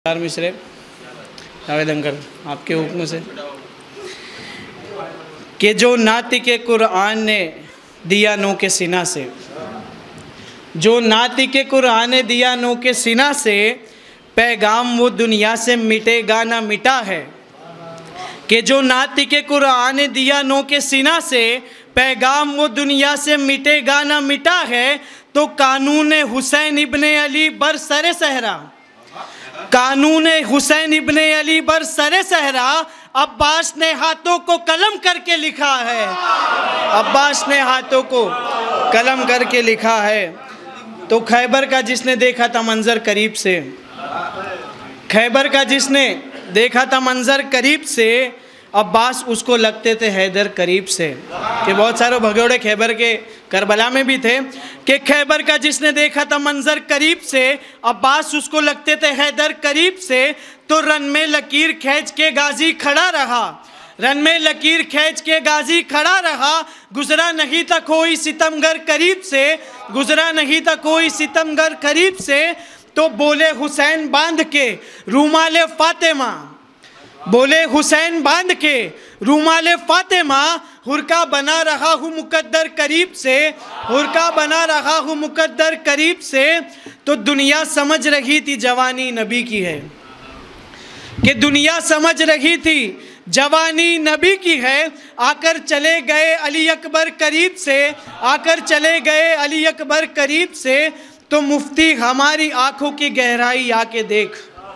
मिश्रे आवेदन कर आपके हुक्म से कि जो नाती के कुरान ने दिया नो के सीना से, जो नाती के कुरान ने दिया नो के सीना से, पैगाम वो दुनिया से मिटेगा ना मिटा है। कि जो नाती के कुरान ने दिया नो के सीना से, पैगाम वो दुनिया से मिटेगा ना मिटा है। तो कानून हुसैन इब्ने अली बर सरे सहरा, कानून हुसैन इब्ने अली बर सरे सहरा, अब्बास ने हाथों को कलम करके लिखा है, अब्बास ने हाथों को कलम करके लिखा है। तो खैबर का जिसने देखा था मंजर करीब से, खैबर का जिसने देखा था मंजर करीब से, अब्बास उसको लगते थे हैदर करीब से। कि बहुत सारे भगोड़े खैबर के करबला में भी थे कि खैबर का जिसने देखा था मंजर करीब से, अब्बास उसको लगते थे हैदर करीब से। तो रन में लकीर खींच के गाजी खड़ा रहा, रन में लकीर खींच के गाजी खड़ा रहा। गुजरा नहीं था कोई सितमगर करीब से, गुजरा नहीं था कोई सितमगर करीब से। तो बोले हुसैन बांध के रूमाले फातिमा, बोले हुसैन बांध के रूमाले फातिमा, हुरका बना रहा हूँ मुकद्दर करीब से, हुरका बना रहा हूँ मुकद्दर करीब से। तो दुनिया समझ रही थी जवानी नबी की है, कि दुनिया समझ रही थी जवानी नबी की है। आकर चले गए अली अकबर करीब से, आकर चले गए अली अकबर करीब से। तो मुफ्ती हमारी आंखों की गहराई आके देख,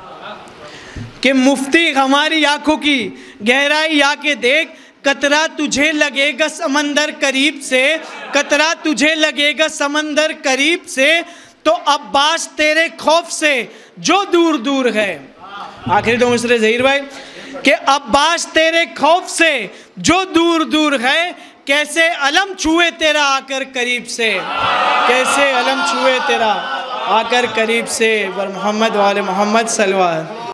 कि मुफ्ती हमारी आंखों की गहराई आके देख। कतरा तुझे लगेगा समंदर करीब से, कतरा तुझे लगेगा समंदर करीब से। तो अब्बास तेरे खौफ से जो दूर दूर है, आखिरी तो मिस्र ज़हीर भाई, कि अब्बास तेरे खौफ से जो दूर दूर है, कैसे अलम छुए तेरा आकर करीब से, कैसे अलम छुए तेरा आकर करीब से। वर मोहम्मद वाले मोहम्मद सल्लल्लाहु अलैहि वसल्लम।